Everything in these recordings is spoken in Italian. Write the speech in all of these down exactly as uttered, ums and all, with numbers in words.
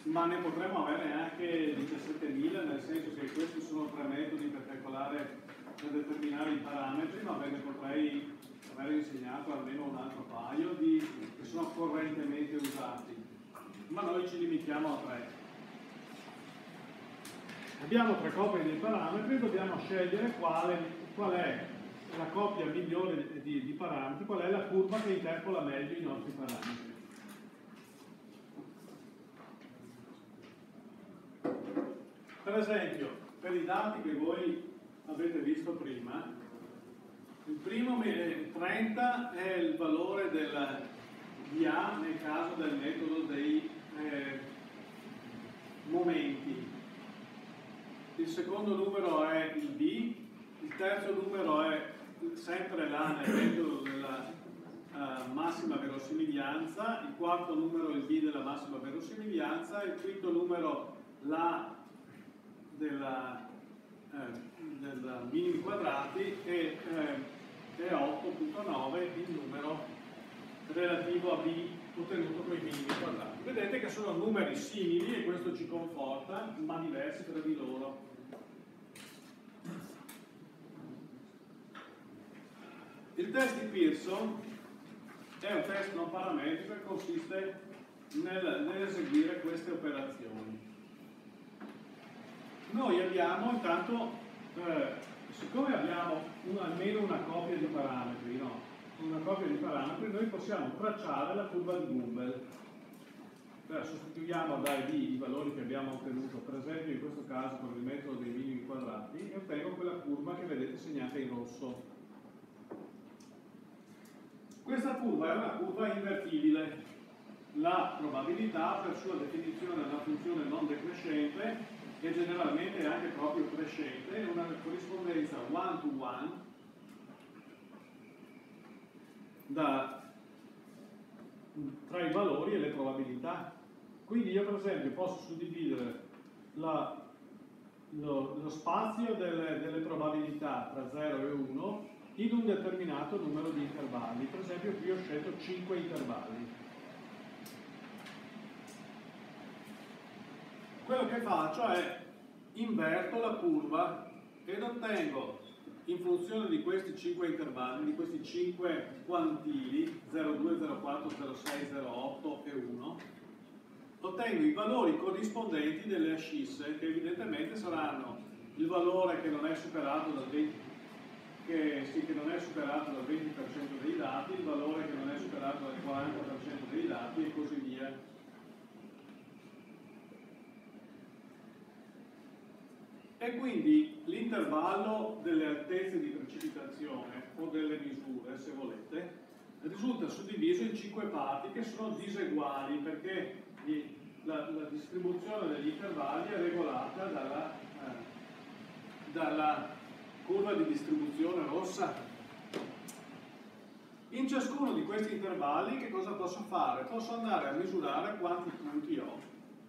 ma ne potremmo avere anche diciassettemila, nel senso che questi sono tre metodi per calcolare, per determinare i parametri, ma ve ne potrei aver insegnato almeno un altro paio di, che sono correntemente usati, ma noi ci limitiamo a tre. Abbiamo tre coppie di parametri, dobbiamo scegliere quale, qual è la coppia migliore di, di parametri, qual è la curva che interpola meglio i nostri parametri. Per esempio, per i dati che voi avete visto prima, il primo trenta è il valore del, di A nel caso del metodo dei eh, momenti, il secondo numero è il B, il terzo numero è sempre l'A nel metodo della uh, massima verosimiglianza, il quarto numero è il B della massima verosimiglianza, il quinto numero l'A della, eh, della minimi quadrati e, eh, e otto punto nove il numero relativo a B ottenuto con i minimi quadrati. Vedete che sono numeri simili e questo ci conforta, ma diversi tra di loro. Il test di Pearson è un test non parametrico e consiste nel, nell'eseguire queste operazioni. Noi abbiamo intanto, eh, siccome abbiamo un, almeno una coppia di parametri, no? Una coppia di parametri, noi possiamo tracciare la curva di Gumbel. Cioè, sostituiamo da I D i valori che abbiamo ottenuto, per esempio in questo caso con il metodo dei minimi quadrati, e ottengo quella curva che vedete segnata in rosso. Questa curva è una curva invertibile. La probabilità, per sua definizione, è una funzione non decrescente, che generalmente è anche proprio crescente, è una corrispondenza one to one da, tra i valori e le probabilità. Quindi io per esempio posso suddividere la, lo, lo spazio delle, delle probabilità tra zero e uno in un determinato numero di intervalli. Per esempio qui ho scelto cinque intervalli. Quello che faccio è inverto la curva ed ottengo, in funzione di questi cinque intervalli, di questi cinque quantili, zero due, zero quattro, zero sei, zero otto e uno, ottengo i valori corrispondenti delle ascisse, che evidentemente saranno il valore che non è superato dal venti, che, sì, che non è superato dal venti per cento dei dati, il valore che non è superato dal quaranta per cento dei dati e così via. E quindi l'intervallo delle altezze di precipitazione o delle misure, se volete, risulta suddiviso in cinque parti che sono diseguali perché la, la distribuzione degli intervalli è regolata dalla, eh, dalla curva di distribuzione rossa. In ciascuno di questi intervalli che cosa posso fare? Posso andare a misurare quanti punti ho,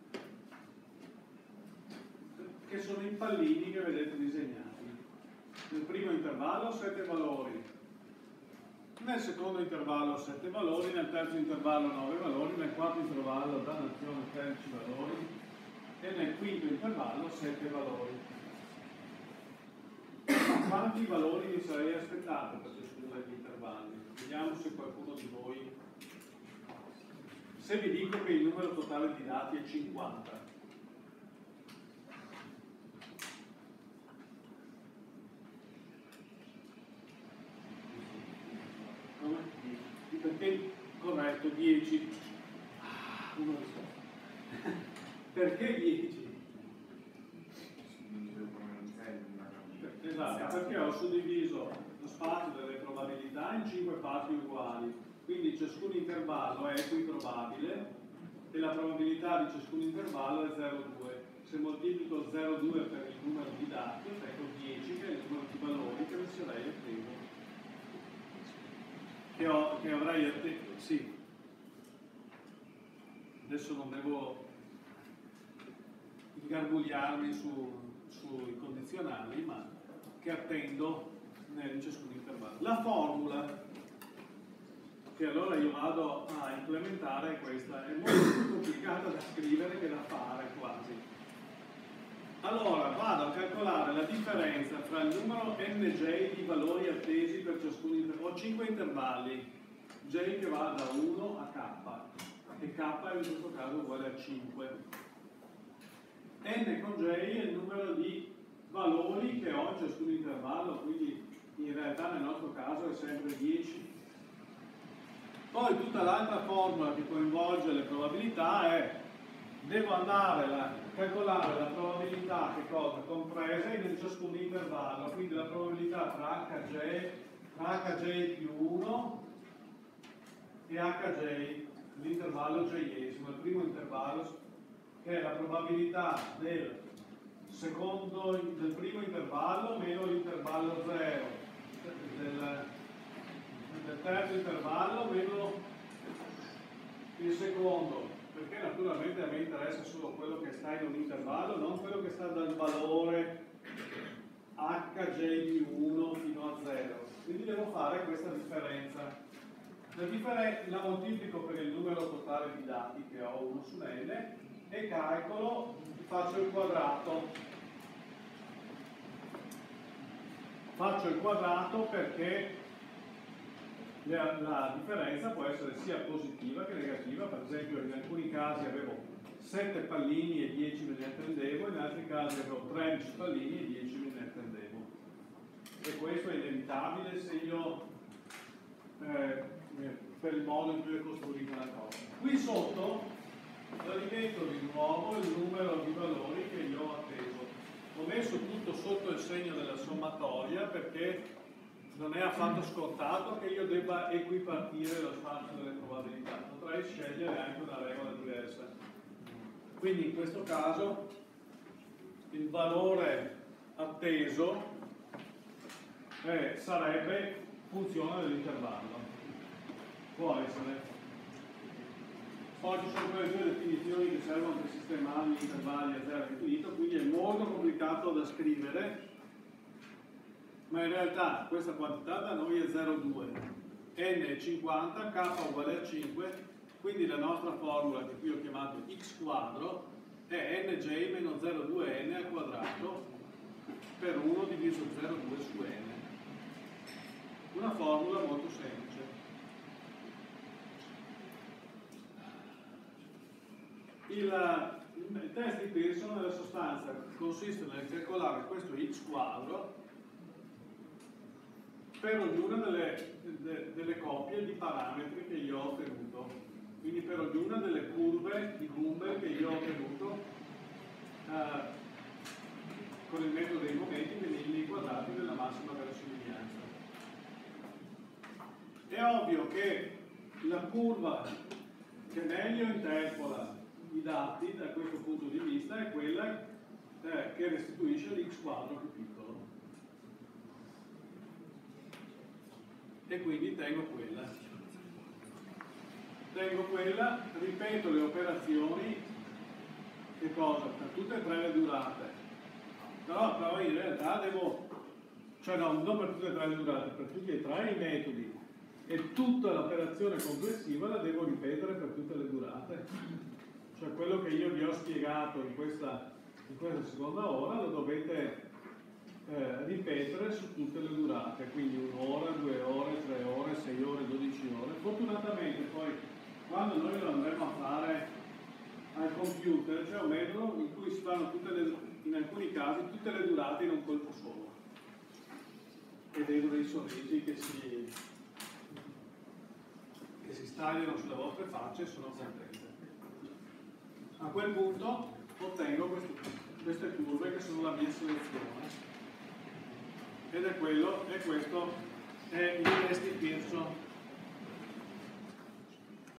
che sono i pallini che vedete disegnati. Nel primo intervallo ho sette valori, nel secondo intervallo sette valori, nel terzo intervallo nove valori, nel quarto intervallo dannazione tredici valori e nel quinto intervallo sette valori. Quanti valori mi sarei aspettato per ciascuno degli intervalli? Vediamo se qualcuno di voi, se vi dico che il numero totale di dati è cinquanta. Perché corretto dieci? Ah, non lo so. Perché dieci? Esatto, perché ho suddiviso lo spazio delle probabilità in cinque parti uguali, quindi ciascun intervallo è equiprobabile e la probabilità di ciascun intervallo è zero virgola due. Se moltiplico zero virgola due per il numero di dati, ottengo dieci, che è il numero di valori che mi sarei atteso. Che, ho, che avrei atteso, sì. Adesso non devo ingarbugliarmi su, sui condizionali, ma che attendo in ciascun intervallo. La formula che allora io vado a implementare è questa, è molto più complicata da scrivere che da fare quasi. Allora vado a calcolare la differenza tra il numero nj di valori attesi per ciascun intervallo. Ho cinque intervalli, j che va da uno a k, e k in questo caso uguale a cinque. N con j è il numero di valori che ho in ciascun intervallo, quindi in realtà nel nostro caso è sempre dieci. Poi tutta l'altra formula che coinvolge le probabilità è: devo andare a calcolare la probabilità che cosa compresa in ciascun intervallo, quindi la probabilità tra hj, tra hj più uno e hj, l'intervallo j-esimo, il primo intervallo, che è la probabilità del secondo, del primo intervallo meno l'intervallo zero, del, del terzo intervallo meno il secondo, perché naturalmente a me interessa solo quello che sta in un intervallo, non quello che sta dal valore hj più uno fino a zero. Quindi devo fare questa differenza. La, differen la moltiplico per il numero totale di dati che ho, uno su n, e calcolo, faccio il quadrato. Faccio il quadrato perché la, la differenza può essere sia positiva che negativa. Per esempio in alcuni casi avevo sette pallini e dieci me ne attendevo, in altri casi avevo tredici pallini e dieci me ne attendevo. E questo è inevitabile se io eh, per il modo in cui ho costruito la cosa. Qui sotto rimetto di nuovo il numero di valori che io ho atteso. Ho messo tutto sotto il segno della sommatoria perché non è affatto scontato che io debba equipartire lo spazio delle probabilità. Potrei scegliere anche una regola diversa. Quindi in questo caso il valore atteso eh, sarebbe funzione dell'intervallo. Può essere. Oggi sono quelle due definizioni che servono per sistemare gli intervalli a zero infinito, quindi è molto complicato da scrivere, ma in realtà questa quantità da noi è zero virgola due, n è cinquanta, k uguale a cinque, quindi la nostra formula che qui ho chiamato x quadro è nj meno zero virgola due n al quadrato per uno diviso zero virgola due su n. Una formula molto semplice. Il, il test di Pearson nella sostanza consiste nel calcolare questo x quadro per ognuna delle, de, delle coppie di parametri che io ho ottenuto, quindi per ognuna delle curve di Gumbel che io ho ottenuto eh, con il metodo dei momenti, quindi i linee quadrati della massima verosimiglianza. È ovvio che la curva che meglio interpola i dati da questo punto di vista è quella eh, che restituisce l'x quadro più piccolo, e quindi tengo quella tengo quella, ripeto le operazioni, che cosa? Per tutte e tre le durate, però, però in realtà devo, cioè no, non per tutte e tre le durate, per tutti e tre i metodi, e tutta l'operazione complessiva la devo ripetere per tutte le durate. Cioè quello che io vi ho spiegato in questa, in questa seconda ora lo dovete eh, ripetere su tutte le durate, quindi un'ora, due ore, tre ore, sei ore, dodici ore. Fortunatamente poi quando noi lo andremo a fare al computer c'è un metodo in cui si fanno tutte le, in alcuni casi tutte le durate in un colpo solo, e vedo dei sorrisi che si, che si stagliano sulle vostre facce e sono contenti. A quel punto ottengo queste, queste curve che sono la mia selezione, ed è quello, e questo è il test di Pearson.